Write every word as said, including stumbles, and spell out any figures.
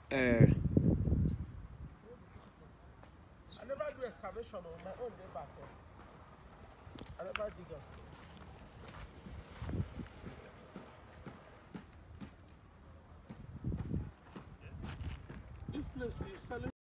Uh, I never do excavation on my own day back there. I never dig up. This place is selling.